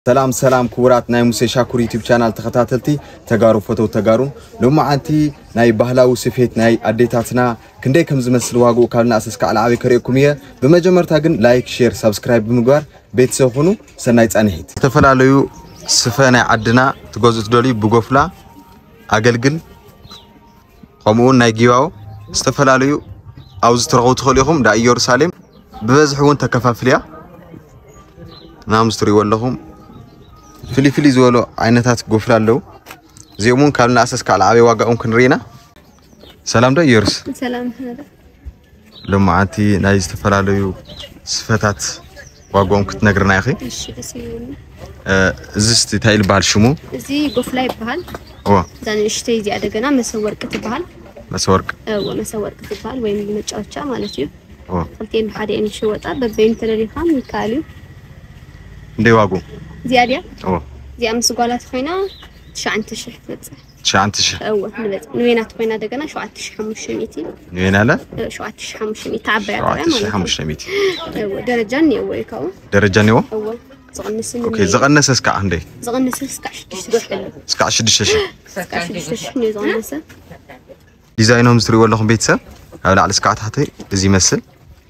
سلام كورات ناي موسى شاكور يوتيوب channel تخاتاتلتي تجارو فوتو تجارون لما أنتي ناي بهلاو سفيت ناي أديتاتنا كندي كم زمسل واجو كارنا أساس على عابي كريكمية بمجمر تاجن لايك شير سبسكرايب بمجار بيت سوخنو سنايت أنهيت تفلاليو سفنا عدنا تجوز تدولي بقفلا أجلجل قامون ناي جيواو استفلاليو أوز ترغو تخليهم دا يورسالم ببزحون تكفافليا نامستري ولهم فيلي زولو عينتات قفلالو زيومون كالنا أساس كالعابي واقعون كنرينا سلام دا يورس سلام هذا لما أنتي نايز تفلالو صفتات واقعون كتنقرنا يا أخي إيش بسيوني زستي تايل بهالشمو زي قفلاي بهال زاني اشتي زي أدقنا مسور كتبهال مسور كتبهال وين متشارشا مالتيو قلتين بحادي إن شو وطا ببين تلالي خام يكاليو دي واقو زيادة زي أمس قالت خينا شعنت شح تبصح شعنت شح نبت نوينات خينا دقنا شو عتش حمش ميتي نوينا لا شو عتش حمش ميتي تعبى شو عتش حمش ميتي درجاني أويكاو درجاني و زغنسن اوكي زغنس اسكع عندي زغنس اسكع شدش تروح اسكع شدش اسكع شدش ني زغنس ديزاينهم مستري ولهم بيتسا على اسكع تحتي زي مسل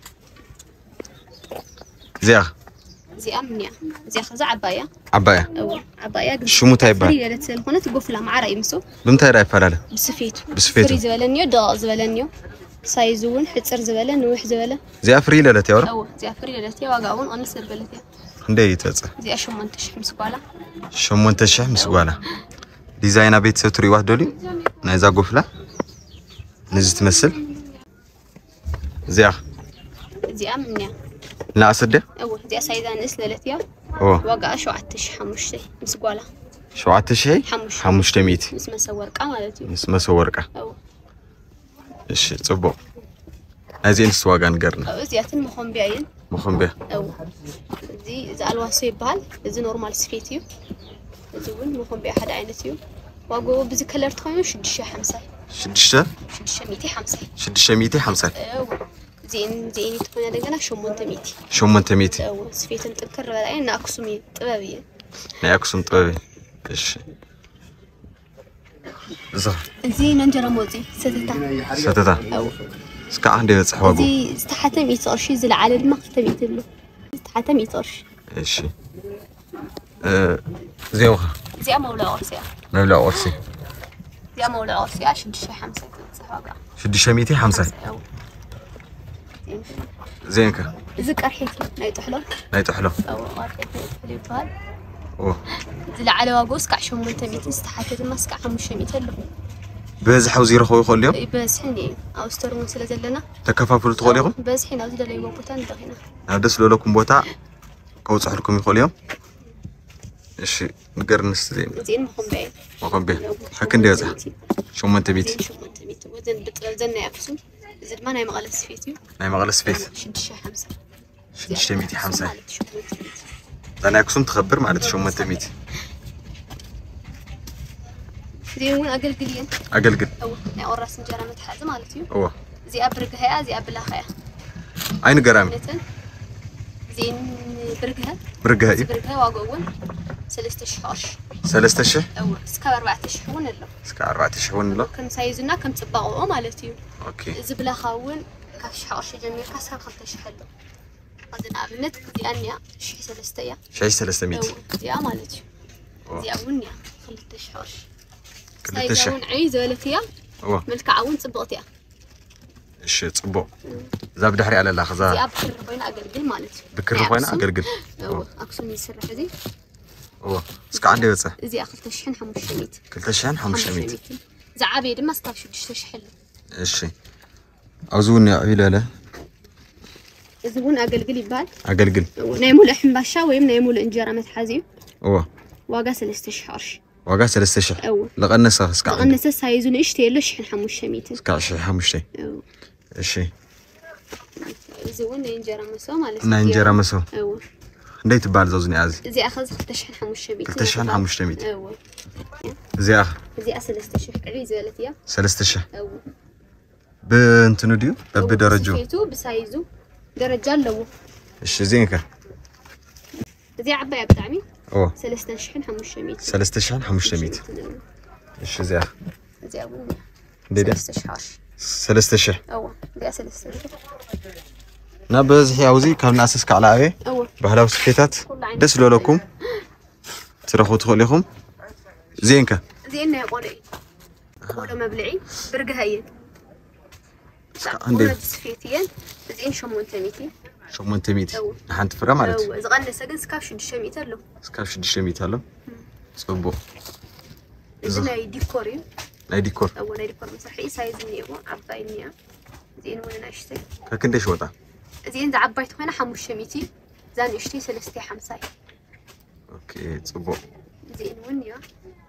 زي أمنية زي خزع عباية عباية شو متعبة فري لتسل هنا تقفلها مع رأي مسو بمتى رأي فلاله بسفيتو فري زبالنيو دا زبالنيو سايزون حتر زبالة نوح زبالة زي فري لتي ورا زي فري لتي واقعون أنا سبلتي عندي يتوزع زي شمونتش مسقالة شمونتش مسقالة ديزاينا بيت ستري واحد دولي نايزا قفلة نزت تمثل زي أمنية لا أصدق زي سايزان نسلتيا واقع شو عتش حمشتي مسقالة شو عتشي حمشتي ميت اسمه سورقة مالتي اسمه سورقة إيش تصبوا هذه السواقان قرنا زياتن مخنبيين مخنبيه زي إذا الواسي بهال إذا نورمال سفيتيو إذا ون مخنبيه حد عينتيو واقو بزي كلر تخمو شدشة حمسة شدشة ميتي حمسة زين تكون دقنا شو منت ميتي سفيتن تنكر بالعين ناقصمي طبابية ناقصم طبابي إيش زي ننجر موزي ستتا سكا عندي بتصحواقو زي استحتم يتقرشي زي العالد ما قلت له استحتم يتقرش إيش زي وخا زي مولا أورسيا زي مولا أورسيا شدشة حمسة تتصحواقا شدشة ميتي حمسة زينك زك أرحيتي نايتو حلو زي العالي واقوس كعشو منت ميتي استحتم ما سكع حمشة ميتي له بس حوزير خوي خليهم بس حني أوسترون سلزل لنا تكفافل تخليهم بس حين أوزد لي وقتان دغينا هذا لكم بوتا كوز حركم يخليهم إيش نقرن نستدين زين مخم بيه حكن ديزا شو ما انت بيتي وزن بتغزلنا يأكسون زد ما نايم غلس فيتي شدشة ميتي حمسة أنا أكسون تخبر معلت شو ما انت ميتي زين أقل أو راس نجارة متحازة مالتيو زي أبرقها زي أبلها عين قرامي زين برقها واقعون 3 شهر أو سكا 4 شهور له كم سايزنا كم تبقوا مالتيو زبلا خاون كاش حاش جميل كاسها 5 شهر هذا أبنت دي أنيا شيء 300 يا مالتيو زي أبنيا 3 شهر سايزون عيز ولا فيها ملك عون صبغتيها إيش تصبو زاب دحري على الله خزار زي بكر بينا أقلقل مالتي بكر بينا أقلقل أقسم يسرح ذي سك عندي بس زي أخذ تشحن حمشميت حمشميت زعابي دم استاف شو تشحن إيش أزوني عيلة لا زبون أقلقل يبال نايمو لحم باشا ويم نايمو لإنجارة متحازي واقع 3 شهر واقع 3 شهر لغنسة سك لغنسة سايزون إشتي له شحن حمشميت سك حمشتي إيش زبون إنجارة مسو ديت بال زوزني أزي زي أخذ تشحن حمشتميت زي 3 شهر عريزة ولا 3 شهر بنتو ديو بدرجو سفيتو بسايزو درجة لو إيش زينك زي عباية بتعمي أوه 3500 3500 إيش زيها أول ديدا 3000 أوه دي 3000 نبز حياوزي كم ناسس كعلاوي بهلاو سفيتات دس لولكم تروحوا تخليكم زينك زيننا قولي قولي مبلعي برقهاين عندي سفيتين زين 800 800 حنت فرا مالت زغنا سجن سكاف 600 له سكاف 600 له صبو زين ديكوري ناي ديكور أول ناي ديكور مسرحي سايز نيو عباينيا زين وين ناشتي كندش وطا زين ذا عبايت هنا 500 زان يشتي 350 اوكي صبو زين وين يا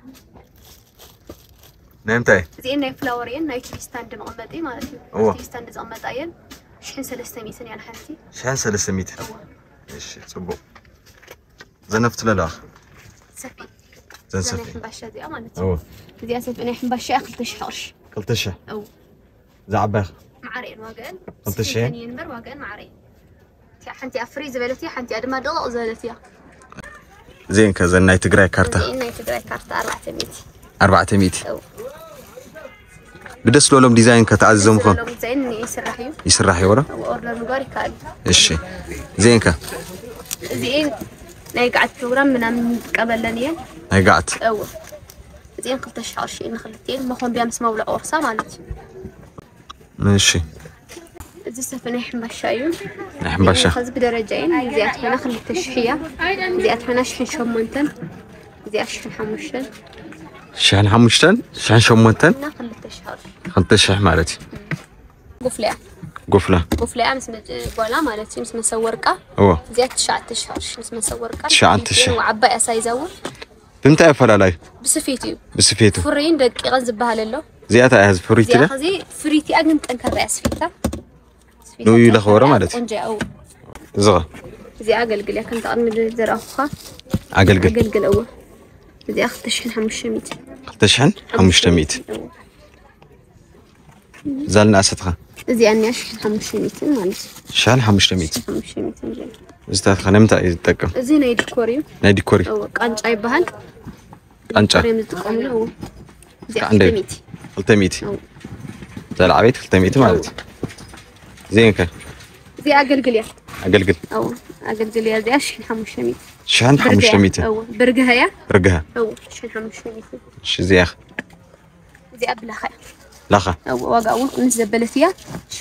نمتاي زين ناي فلاورين ناي تي ستاند مقمطي مالتي تي ستاند زقمطاين شحن 300 يعني حنتي شحن 300 ايش صبو زنفت للاخ سفي زنسفي باشا دي امانتي دي اسف انا حنباشا قلتش قلتش او زعبخ معرين واقن قلتش ينبر واقن معرين تي حنتي افري زبلتي حنتي ادما دلق زبلتي زين كذا ناي تجراي كارتا زين ناي تجراي كارتا 400 بدس لولم ديزاين كتعززهم خون لولم ديزاين يسرحي ورا اوردر نغاري كال ايش زين كا زين ناي قعد بروجرام من قبلني ناي قعد زين قلت شهر شيء نخلتين ما خون بيامس مولع ورصه مالتي ماشي زي سفن حماشايون حماشا خذ بدرجين زيات هنا خلت الشحيه زيات هنا شحن شمونتن زيات شحن حموشتن شحن حموشتن شحن شمونتن خلت الشهر خلت الشح مالتي قفله مس قولا مالتي مس مسورقه زيات تشعت الشهر مس مسورقه تشعت الشهر وعباي اسايزو بمتى يفلالاي بسفيتو فرين دقيقه زبها له زيات اهز فريتي له زي فريتي اجن تنكر اسفيتا نو يلخوره مالتي قنجه او زغ زي اقلقل يا كنت ارمد زراخه اقلقل او زي اخذت شحن 500 شحن 500 زالنا أستخا زي أني شحن 500 مالتي شحن 500 زين استاذ خنمت يتقم زي ناي ديكوري او قنጫ ይባሃል قنጫ የምትጠቀሙለው زي 300 زال عبيت 300 مالتي زين كان زي أقلقل أو أقلقل يا زي شحن 500 أو برقها أو شحن 500 شو زي أخ زي أبلخ لخا أو واقعون نزبلتيا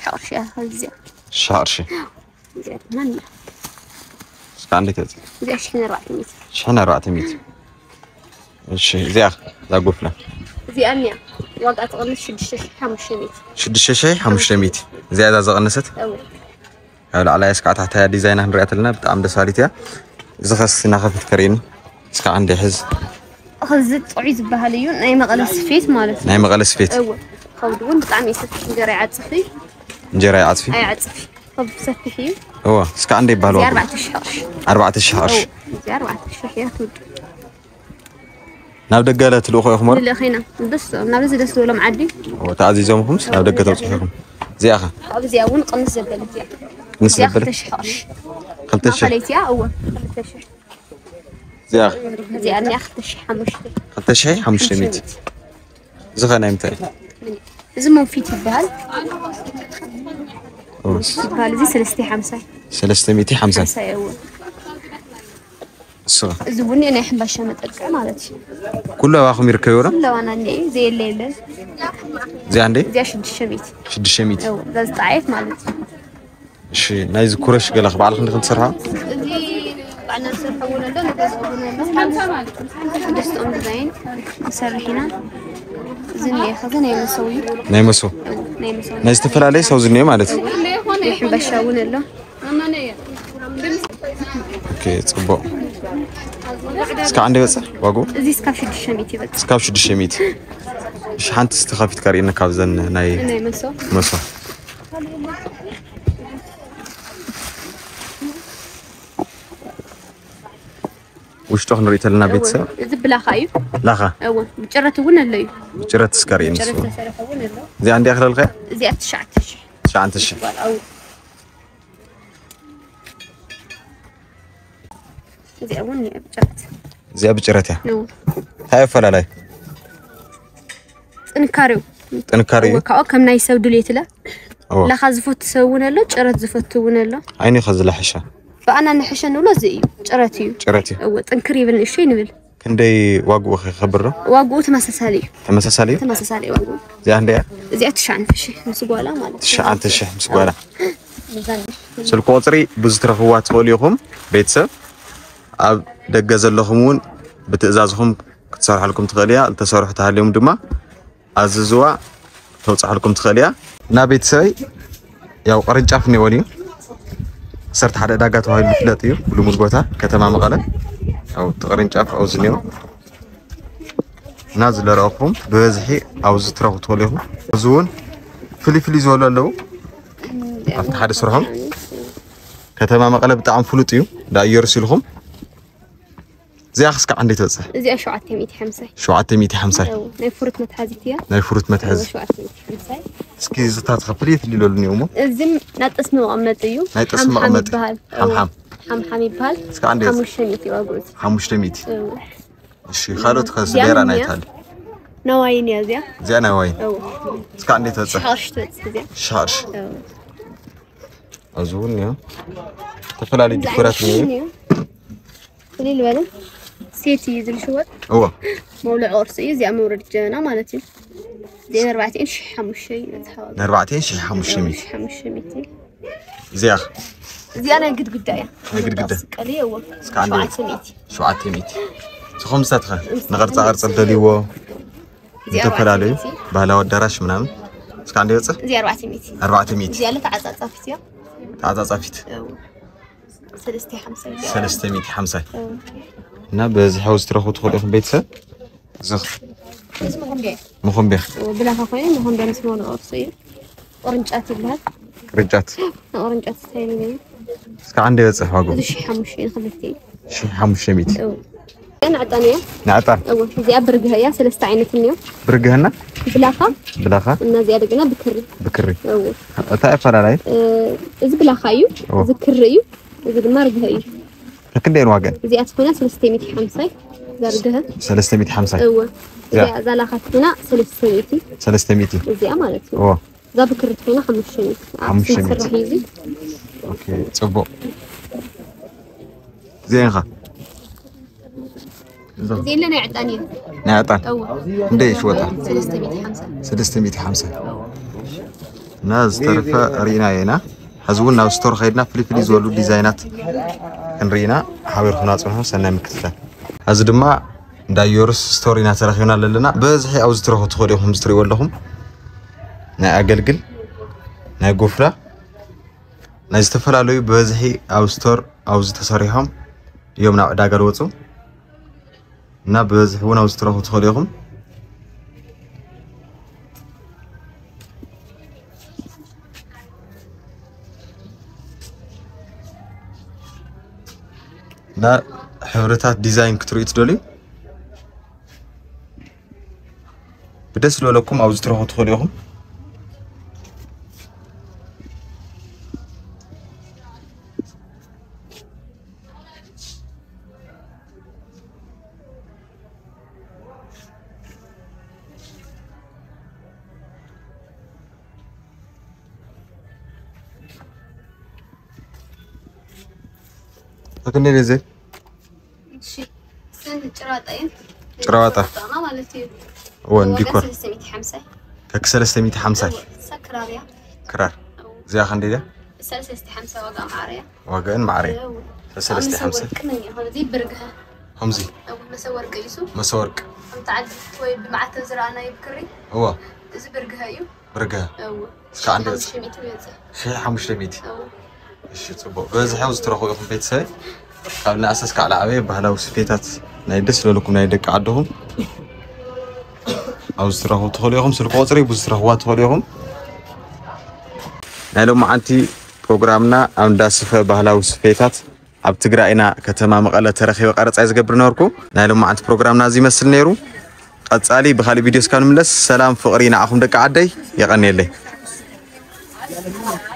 شعر شي زي من عندك زي شحن 400 شي زي أخ لا قفلة زي أنيا واقع تغنس 500 زي هذا زغنست هلا على اسكع تحت هذا ديزاين هنريت لنا بتعم دساليتيا زخص ناخذ كريم اسكع عندي حز خزت عيز بهاليون ناي مقلس فيت مالتي ناي مقلس فيت خودون بطعم يسفي انجري عطفي اي عطفي خب سفحي هو اسكع عندي بهالو 4 شهر زي 4 شهر يا تود ناب دقاله تلوخو يخمر لخينا بس ناب زي دس ولا معدي وتعزيزهم خمس ناب دقه توصفكم زي اخا زي اون قنص زبلتيا نص خلت خليتيا او زي اخ زي اني اخذت شي 500 زغنا امتى زمون فيت يبال يبال زي 350 ايوه الصغر زبوني انا يحب باش نطقع مالتي كله واخو يركيورا كله انا ني زي الليل زي عندي زي 600 ايوه ده ضعيف مالتي شي نايز كورش قال اخبار خلينا نسرها زي بعنا نسرها ولا لا نقص دستهم ديزاين نسرحينا زني خذنا نيمسو نايز تفل عليه سو زني مالتي يحب بشاون له اوكي صبو اسكا عندي بس واقو زي سكاف 600 بس سكاف 600 شحال تستخفيت كارينا كابزن ناي مسو وش تخن ريت لنا بيتسا زبلا خايف لاخا ايوه بجرت ونا اللي بجرت سكارين زي عندي اخر الخير زي اتشعتش او زي اوني بجرت زي بجرتها هاي فلالاي تنكاريو وكأو كم نايسو دليتلا لا خازفوت تسوون له جرت زفتون له عيني خز لحشة فأنا نحشة نقول زي جرتي وتنكري بالشيء نبل كندي واقو خبره واقو تمسسالي واقو زي عندي زي تشعن فشي مسقولا مالت تشعن تشح مسقولا سلكو قطري بزترخوات تقوليهم بيتسب اب دغ زلخمون بتئزازكم كتسرح لكم تخليا التسرح تحليهم دما اززوا توصح لكم تخليا نا بيتسي ያው ቅርንጫፍ ነው ወሊ ሰርት ሓደ ዳጋ ተዋይሉ ፍለጥዩ ብሉሙዝ ቦታ ከተማ መቀለ ያው ቅርንጫፍ አውዝኒው ናዝ ለራኹም በዚህ አውዝ ትራኹ ተወለኹ ዙን ፍሊፍሊ ዘወለለው አፍተ ሓደ ስርሖም ከተማ መቀለ በጣም ፍሉጥዩ ዳየር ሲልኹም زي خسك عندي توصل زي 750 750 ناي فروت متحازيتيا ناي فروت متحاز 750 اسكي زتات خفليت اللي لولني يومو ازم ناطسنو قمطيو ناطسنو قمط حم يبال اسك عندي 500 واغوت 500 እሺ خالد خس غير انا يتال نواين يا زي نواين اسك عندي توصل شارش ازون يا تفلالي ديكورات ني قولي الولد سيتي يزل شوط هو مولع عرسي زي مورد جانا مالتي زي 4 شي حمش شي نتحاول 4 شي حمش شميتي زي انا قد قدايا قلي هو سكاندي 700 خمسة تخ نغرص قرص دليو تفلالي بالا ودراش منام سكاندي وصل زي 400 زي له تعصافيت 350 نا بز حوز تروحوا تدخلوا في بيتسا زخ مخم بيخ وبلا خاين مخم بين اسمه القرصيه اورنجات لها رجات اورنجات ثاني اسك عندي بصح واقو شي 500 خلفتي شي 500 انا عطانيه نعطا اول زي برغها يا ثلاثه عينات نيو برغهنا بلاخا እና زياده قلنا بكري اول تعرف على እዚ بلاخايو እዚ كريو እዚ ድማ رغهاي كندين واغن زي اتكونا 350 زرغها 350 ايوه زي زلاخاتنا 300 زي مالتي اوه ذا بكرتنا 500 اوكي صبو زينها زي لنا يعطاني نعطان نديش وتا 350 ناز طرفه ريناينا حزونا ستور خيدنا فليفلي زولو ديزاينات እንሪና حاول خنا صنه سنه مكتله از ድማ እንዳየሩስ ስቶሪና ተረኺና ለለና በዚህ አውዝ ትረኹ ትኸዲኹም ስትሪ ወለኹም ናይ አገልግል ናይ ጎፍራ ናይ ዝተፈላልዩ በዚህ አው ስቶር አውዝ ተሰሪሖም እዮም ናብ ዕዳጋ ወፁ እና በዚህ ሆነ አውዝ ትረኹ ትኸዲኹም لا حورتات ديزاين كترويت دولي بدس لكم او تروحوا تخليهم لكن ليه زي شي سند جراطين ما مالتي وين ديكور 350 كك 350 سكراريا كرار زي خنديده 350 وقان معريا 350 كمني هون دي برغها همزي او مسورق مسورق متعد توي بمعتب زرانا يبكري هو از برغها يو برغها او اسك عندي شي 500 እሺ ጽቦ በዚህ ሐውዝ ትረኹ ይኹም ቤተሰብ ካብና አሰስካ على አበይ ባህላዊ ስፌታት ናይ ደስ ለለኩም ናይ ደቂ ዓድኹም ሐውዝ ትረኹ ትኸሉ ይኹም ስልክ ቁጽሪ ብዙ ትረኽዋ ትኸሉ ይኹም ናይ ሎማዓንቲ ፕሮግራምና አምዳስፈ ባህላዊ ስፌታት ኣብ ትግራይና ከተማ መቀለ ተረኺበ ቀረጻ ዝገብር ነበርኩ ናይ ሎማዓንቲ ፕሮግራምና እዚ መስል ነይሩ ቀጻሊ በኻሊ ቪዲዮስ ካን ምለስ ሰላም ፍቕሪ ንዓኹም ደቂ ዓደይ ይቀኒየለይ